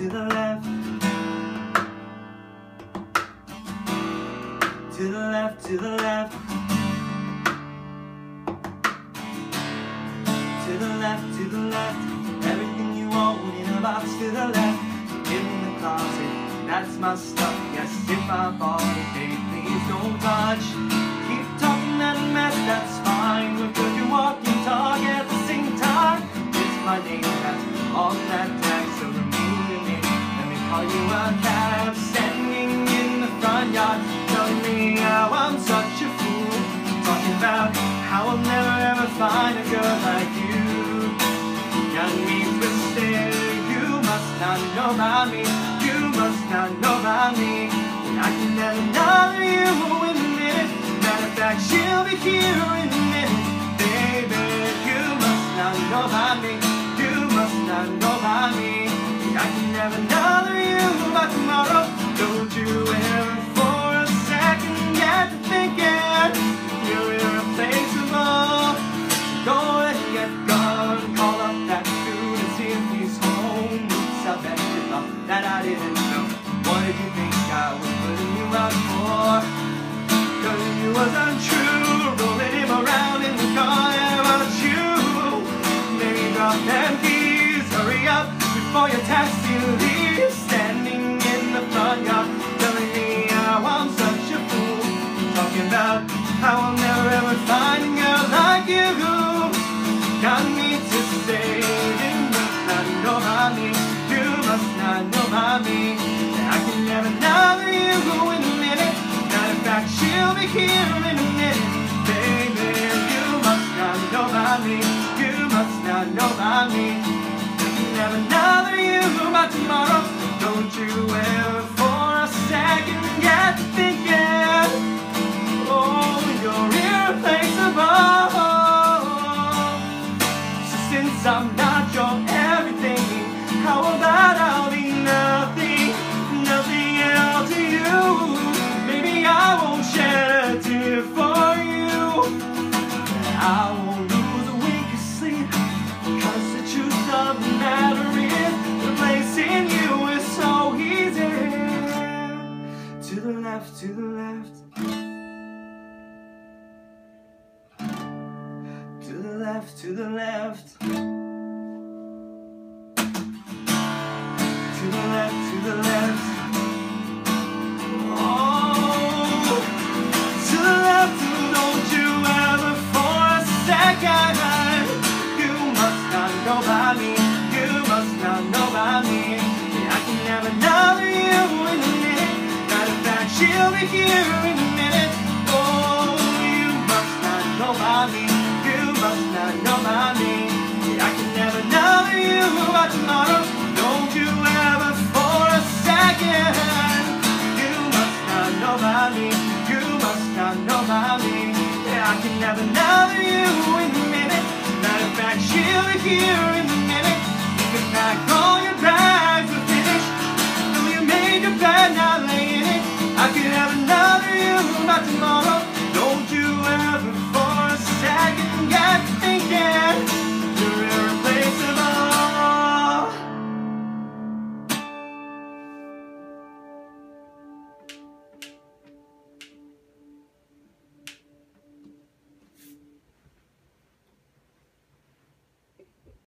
to the left, to the left, to the left, to the left, to the left. Everything you own in a box to the left. In the closet, that's my stuff. Yes, if I bought it, baby, please don't touch. Keep talking that mess, that's fine. We're good, you walk and talk at the same time. It's my name that's on that tag, so remove your name. Let me call you a cab. Standing in the front yard, telling me how I'm such a fool. Talking about how I'll never ever find a girl like you. Got me twisted, you must not know about me. You must not know about me. And I can never know you in a minute. Matter of fact, she'll be here in a minute. Baby, you must not know about me. You must not know about me. And I can never know you by tomorrow. Don't you ever for a second get to thinking you're irreplaceable. Go ahead and get gone. Call up that dude and see if he's home. Oops, I bet you thought that I didn't know. What did you think I was putting you out for? Cause you was untrue. Rolling him around in the car, yeah, but you. Maybe drop them keys. Hurry up before your taxi leaves. Standing in the front yard, telling me how I'm such a fool. Talking about how I'll never ever find a girl like you. Got me to say you must not know about me. You must not know about me. I can never know you in a minute. Matter of fact, she'll be here in a minute. Baby, you must not know about me. You must not know about me. I can never know you by tomorrow. Don't you ever for a second get to thinking, oh, you're irreplaceable. Since I'm not your everything, how about I'll be nothing, nothing else to you? Maybe I won't shed a tear for you. I won't lose a wink of sleep, cause the truth of the matter is replacing you is so easy. To the left, to the left, to the left, to the left, to the left, to the left. Oh, to the left, don't you ever for a second. You must not know about me. You must not know about me. I can never know you in a minute. Matter of fact, she'll be here in a minute. Oh, you must not know about me. You must not know about me. I can never know you by tomorrow. Don't you ever for a second. You must not know about me. You must not know about me. I can never know you in a minute. Matter of fact, she'll be here